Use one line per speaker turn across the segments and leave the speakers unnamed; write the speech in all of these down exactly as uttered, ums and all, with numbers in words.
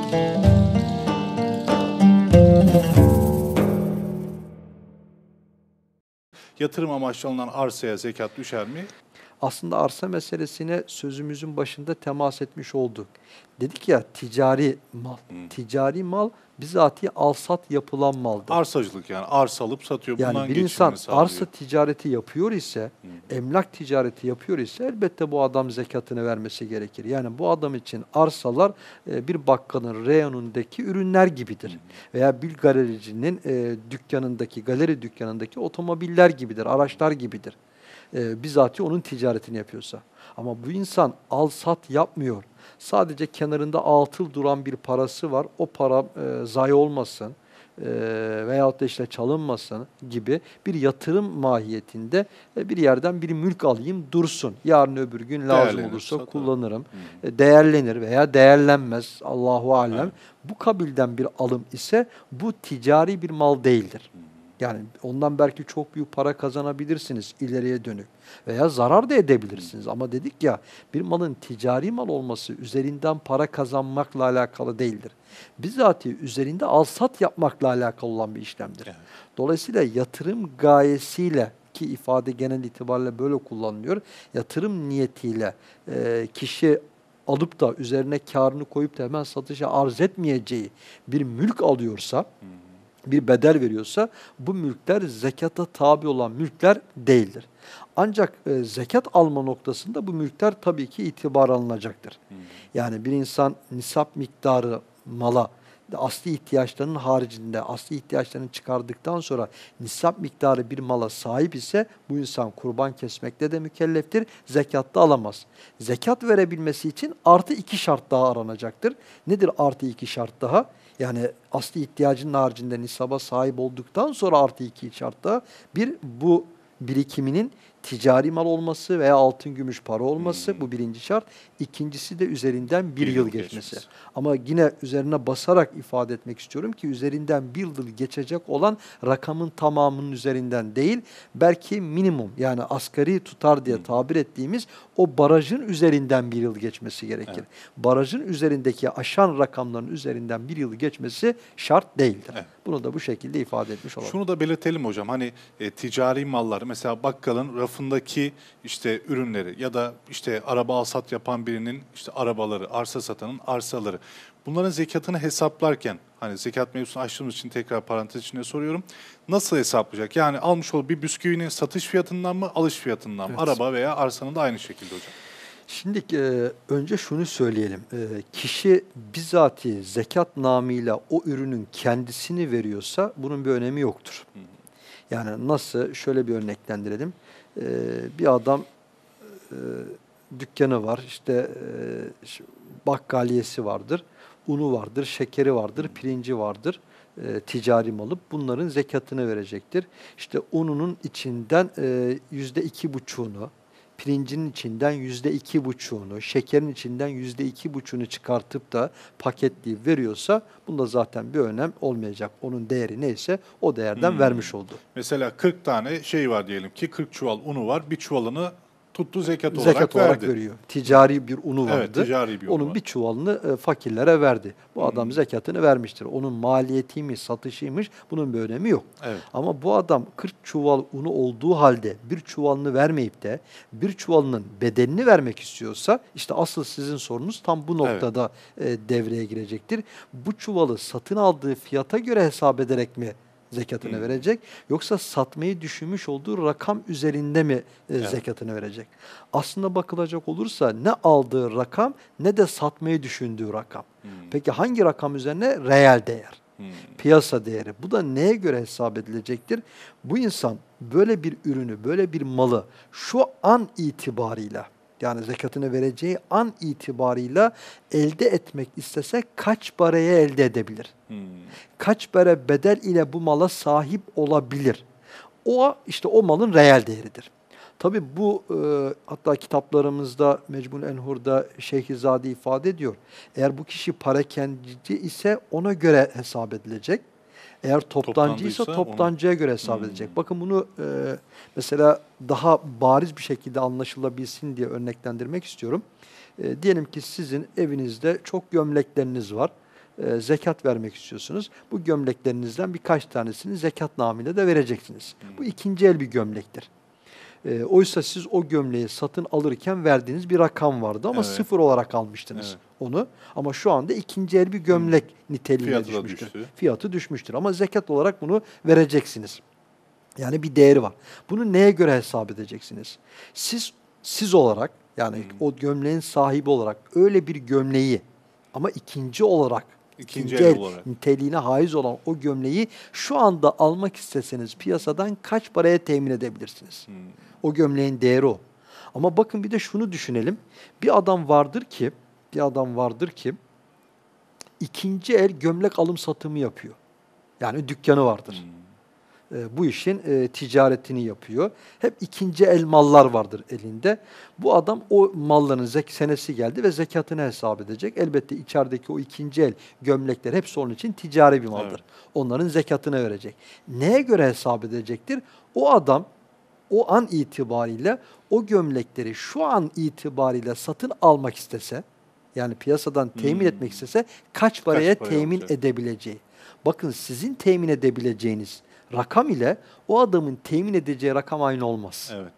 Yatırım amaçlı alınan arsaya zekat düşer mi?
Aslında arsa meselesine sözümüzün başında temas etmiş olduk. Dedik ya ticari mal.
Hmm.
Ticari mal bizatihi al-sat yapılan maldır.
Arsacılık yani arsa alıp satıyor.
Yani
Bundan
bir insan
sağlıyor.
arsa ticareti yapıyor ise, hmm. emlak ticareti yapıyor ise elbette bu adam zekatını vermesi gerekir. Yani bu adam için arsalar e, bir bakkalın reyonundaki ürünler gibidir. Hmm. Veya bir galericinin e, dükkanındaki, galeri dükkanındaki otomobiller gibidir, araçlar gibidir. E, bizatihi onun ticaretini yapıyorsa. Ama bu insan al-sat yapmıyor. Sadece kenarında atıl duran bir parası var. O para e, zayi olmasın e, veyahut da işte çalınmasın gibi bir yatırım mahiyetinde e, bir yerden bir mülk alayım dursun. Yarın öbür gün lazım olursa satarım, kullanırım. E, değerlenir veya değerlenmez. Allahu alem. Evet. Bu kabilden bir alım ise bu ticari bir mal değildir. Yani ondan belki çok büyük para kazanabilirsiniz ileriye dönük veya zarar da edebilirsiniz. Ama dedik ya bir malın ticari mal olması üzerinden para kazanmakla alakalı değildir. Bizatihi üzerinde al-sat yapmakla alakalı olan bir işlemdir. Evet. Dolayısıyla yatırım gayesiyle ki ifade genel itibariyle böyle kullanılıyor. Yatırım niyetiyle e, kişi alıp da üzerine karını koyup da hemen satışa arz etmeyeceği bir mülk alıyorsa, hmm. bir bedel veriyorsa bu mülkler zekata tabi olan mülkler değildir. Ancak e, zekat alma noktasında bu mülkler tabii ki itibar alınacaktır. Hmm. Yani bir insan nisap miktarı mala, asli ihtiyaçlarının haricinde asli ihtiyaçlarını çıkardıktan sonra nisap miktarı bir mala sahip ise bu insan kurban kesmekte de mükelleftir, zekatta alamaz. Zekat verebilmesi için artı iki şart daha aranacaktır. Nedir artı iki şart daha? Yani asli ihtiyacının haricinde nisaba sahip olduktan sonra artı iki şart daha. Bir, bu birikiminin ticari mal olması veya altın gümüş para olması hmm. bu birinci şart. İkincisi de üzerinden bir, bir yıl geçmesi. geçmesi. Ama yine üzerine basarak ifade etmek istiyorum ki üzerinden bir yıl geçecek olan rakamın tamamının üzerinden değil, belki minimum yani asgari tutar diye hmm. tabir ettiğimiz o barajın üzerinden bir yıl geçmesi gerekir. Evet. Barajın üzerindeki aşan rakamların üzerinden bir yıl geçmesi şart değildir. Evet. Bunu da bu şekilde ifade etmiş olalım.
Şunu da belirtelim hocam. Hani e, ticari mallar mesela bakkalın rafındaki işte ürünleri ya da işte araba alsat yapan birinin işte arabaları, arsa satanın arsaları. Bunların zekatını hesaplarken hani zekat mevzusunu açtığımız için tekrar parantez içinde soruyorum. Nasıl hesaplayacak? Yani almış olduğu bir bisküvinin satış fiyatından mı, alış fiyatından mı? Evet. Araba veya arsanın da aynı şekilde hocam.
Şimdi e, önce şunu söyleyelim. E, kişi bizatihi zekat namıyla o ürünün kendisini veriyorsa bunun bir önemi yoktur. Hı hı. Yani nasıl? Şöyle bir örneklendirelim. E, bir adam e, dükkanı var, işte e, bakkaliyesi vardır, unu vardır, şekeri vardır, pirinci vardır. E, ticari malı, bunların zekatını verecektir. İşte ununun içinden e, yüzde iki buçuğunu, pirincinin içinden yüzde iki buçuğunu, şekerin içinden yüzde iki buçuğunu çıkartıp da paketleyip veriyorsa bunda zaten bir önem olmayacak. Onun değeri neyse o değerden hmm. vermiş oldu.
Mesela kırk tane şey var diyelim ki, kırk çuval unu var, bir çuvalını tuttu zekat,
zekat
olarak,
olarak
verdi.
veriyor. Ticari bir unu vardı.
Evet, ticari bir unu
Onun
var.
bir çuvalını e, fakirlere verdi. Bu hmm. adam zekatını vermiştir. Onun maliyetiymiş, satışıymış, bunun bir önemi yok. Evet. Ama bu adam kırk çuval unu olduğu halde bir çuvalını vermeyip de bir çuvalının bedelini vermek istiyorsa işte asıl sizin sorunuz tam bu noktada evet. e, devreye girecektir. Bu çuvalı satın aldığı fiyata göre hesap ederek mi zekatını hmm. verecek, yoksa satmayı düşünmüş olduğu rakam üzerinde mi e, evet. zekatını verecek? Aslında bakılacak olursa ne aldığı rakam ne de satmayı düşündüğü rakam. Hmm. Peki hangi rakam üzerine? Reel değer. Hmm. Piyasa değeri. Bu da neye göre hesap edilecektir? Bu insan böyle bir ürünü, böyle bir malı şu an itibarıyla, yani zekatını vereceği an itibarıyla elde etmek istese kaç paraya elde edebilir? Hmm. Kaç para bedel ile bu mala sahip olabilir? O işte o malın reel değeridir. Tabii bu e, hatta kitaplarımızda Mecmul Enhur'da Şeyhizade ifade ediyor. Eğer bu kişi parakendici ise ona göre hesap edilecek. Eğer toptancıysa toptancıya onu... göre hesap hmm. edilecek. Bakın bunu e, mesela daha bariz bir şekilde anlaşılabilsin diye örneklendirmek istiyorum. E, diyelim ki sizin evinizde çok gömlekleriniz var. e, zekat vermek istiyorsunuz. Bu gömleklerinizden birkaç tanesini zekat namıyla da vereceksiniz.
Hmm.
Bu ikinci el bir gömlektir. E, oysa siz o gömleği satın alırken verdiğiniz bir rakam vardı ama
Evet.
sıfır olarak almıştınız
Evet.
onu. Ama şu anda ikinci el bir gömlek niteliğine
Fiyatı da
düşmüştür.
düştü.
Fiyatı düşmüştür ama zekat olarak bunu vereceksiniz. Yani bir değeri var. Bunu neye göre hesap edeceksiniz? Siz siz olarak yani
Hmm.
o gömleğin sahibi olarak öyle bir gömleği ama ikinci olarak
İkinci
ikinci
el
el
olarak.
niteliğine haiz olan o gömleği şu anda almak isteseniz piyasadan kaç paraya temin edebilirsiniz?
Hmm.
O gömleğin değeri o. Ama bakın bir de şunu düşünelim. Bir adam vardır ki, bir adam vardır ki ikinci el gömlek alım satımı yapıyor. Yani dükkanı vardır.
Hmm.
E, bu işin e, ticaretini yapıyor. Hep ikinci el mallar vardır elinde. Bu adam o malların zek senesi geldi ve zekatını hesap edecek. Elbette içerideki o ikinci el gömlekler hepsi onun için ticari bir maldır.
Evet.
Onların zekatını verecek. Neye göre hesap edecektir? O adam o an itibariyle o gömlekleri şu an itibariyle satın almak istese, yani piyasadan temin
Hmm.
etmek istese kaç paraya
paraya
temin
olacak?
edebileceği. Bakın sizin temin edebileceğiniz rakam ile o adamın temin edeceği rakam aynı olmaz.
Evet.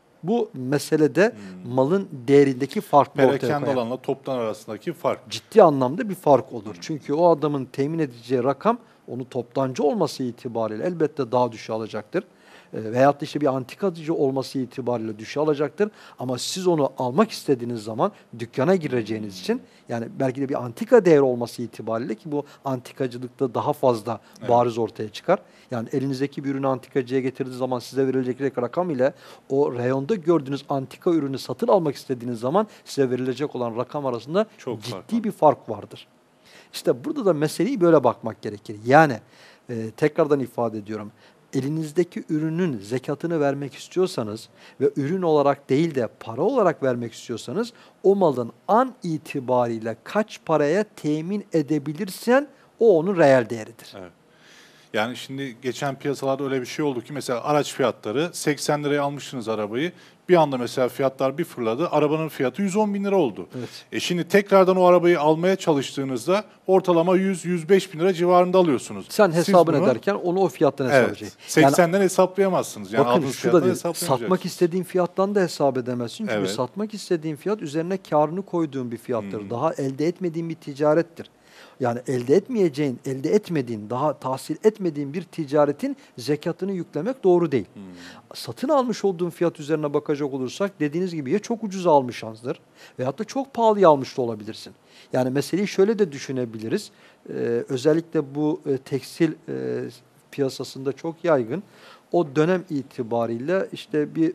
Bu meselede
Hmm.
malın değerindeki farklı ortaya
Perakende
koyar.
alanla toptan arasındaki fark.
Ciddi anlamda bir fark olur.
Hmm.
Çünkü o adamın temin edeceği rakam onu toptancı olması itibariyle elbette daha düşük alacaktır. E, veyahut da işte bir antikacı olması itibariyle düşük alacaktır. Ama siz onu almak istediğiniz zaman dükkana gireceğiniz için yani belki de bir antika değeri olması itibariyle ki bu antikacılıkta daha fazla
Evet.
bariz ortaya çıkar. Yani elinizdeki bir ürünü antikacıya getirdiğiniz zaman size verilecek rakam ile o reyonda gördüğünüz antika ürünü satın almak istediğiniz zaman size verilecek olan rakam arasında
Çok fark
ciddi
var.
bir fark vardır. İşte burada da meseleyi böyle bakmak gerekir. Yani e, tekrardan ifade ediyorum. Elinizdeki ürünün zekatını vermek istiyorsanız ve ürün olarak değil de para olarak vermek istiyorsanız o malın an itibariyle kaç paraya temin edebilirsen o onun reel değeridir.
Evet. Yani şimdi geçen piyasalarda öyle bir şey oldu ki mesela araç fiyatları seksen liraya almışsınız arabayı. Bir anda mesela fiyatlar bir fırladı. Arabanın fiyatı yüz on bin lira oldu.
Evet.
E şimdi tekrardan o arabayı almaya çalıştığınızda ortalama yüz yüz beş bin lira civarında alıyorsunuz.
Sen
Siz
hesabını
bunu-
ederken onu o fiyattan hesap
Evet.
edeceksin. Yani
seksenden hesaplayamazsınız. Yani
bakın
aldığınız
şu da
fiyattan
değil,
hesaplayamayacaksınız.
satmak istediğin fiyattan da hesap edemezsin. Çünkü
Evet.
satmak istediğin fiyat üzerine karını koyduğun bir fiyattır.
Hmm.
Daha elde etmediğin bir ticarettir. Yani elde etmeyeceğin, elde etmediğin, daha tahsil etmediğin bir ticaretin zekatını yüklemek doğru değil.
Hmm.
Satın almış olduğun fiyat üzerine bakacak olursak dediğiniz gibi ya çok ucuza almışsınızdır veyahut da çok pahalıya almış da olabilirsin. Yani meseleyi şöyle de düşünebiliriz. Ee, özellikle bu e, tekstil e, piyasasında çok yaygın. O dönem itibariyle işte bir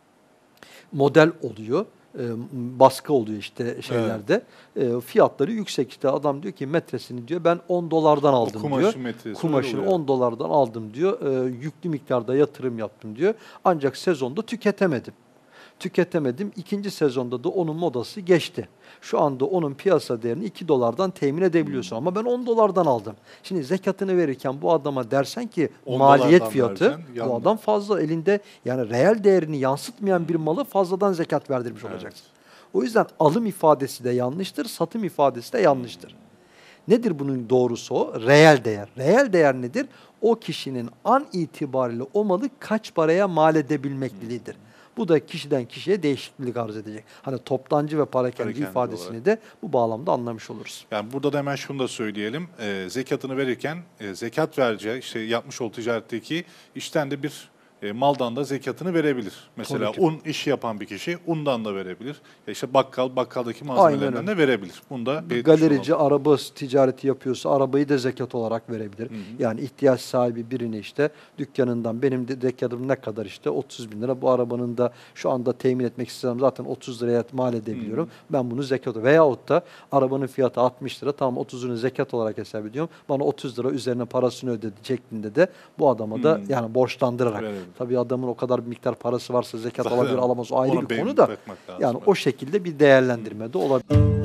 model oluyor. E, baskı oluyor işte şeylerde. E, fiyatları yüksek işte adam diyor ki metresini diyor ben on dolardan aldım diyor.
kumaşın metresi
Kumaşını
öyle oluyor.
on dolardan aldım diyor. E, yüklü miktarda yatırım yaptım diyor. Ancak sezonda tüketemedim. Tüketemedim. İkinci sezonda da onun modası geçti. Şu anda onun piyasa değerini iki dolardan temin edebiliyorsun. Ama ben on dolardan aldım. Şimdi zekatını verirken bu adama dersen ki
on
maliyet
dolardan
fiyatı
vereceksin,
bu
yandı.
adam fazla elinde yani reel değerini yansıtmayan bir malı fazladan zekat verdirmiş
Evet.
olacaksın. O yüzden alım ifadesi de yanlıştır, satım ifadesi de yanlıştır. Nedir bunun doğrusu o? Reel değer. Reel değer nedir? O kişinin an itibariyle o malı kaç paraya mal edebilmekliliğidir. Bu da kişiden kişiye değişiklik arz edecek. Hani toptancı ve parakende
Parakende
ifadesini
olarak.
de bu bağlamda anlamış oluruz.
Yani burada da hemen şunu da söyleyelim. E, zekatını verirken e, zekat vereceği işte yapmış olduğu ticaretteki işten de bir e, maldan da zekatını verebilir. Mesela
Tabii ki.
un işi yapan bir kişi undan da verebilir. Ya işte bakkal bakkaldaki malzemelerinden
öyle.
de verebilir. Bunu da
Bir
belirtmiş
galerici
olalım.
araba ticareti yapıyorsa arabayı da zekat olarak verebilir.
Hı hı.
Yani ihtiyaç sahibi birini işte dükkanından benim de zekatım ne kadar işte otuz bin lira bu arabanın da şu anda temin etmek istesem zaten otuz liraya mal edebiliyorum. Ben bunu zekat veyahut da arabanın fiyatı altmış lira tamam otuzunu zekat olarak hesap ediyorum. Bana otuz lira üzerine parasını ödedi şeklinde de bu adama da
Hı.
yani borçlandırarak.
Verebilir.
Tabii adamın o kadar bir miktar parası varsa zekat
Zaten
alabilir alamaz o ayrı
ona
bir
beyin
konu da.
bakmak lazım.
Yani o şekilde bir değerlendirme de olabilir.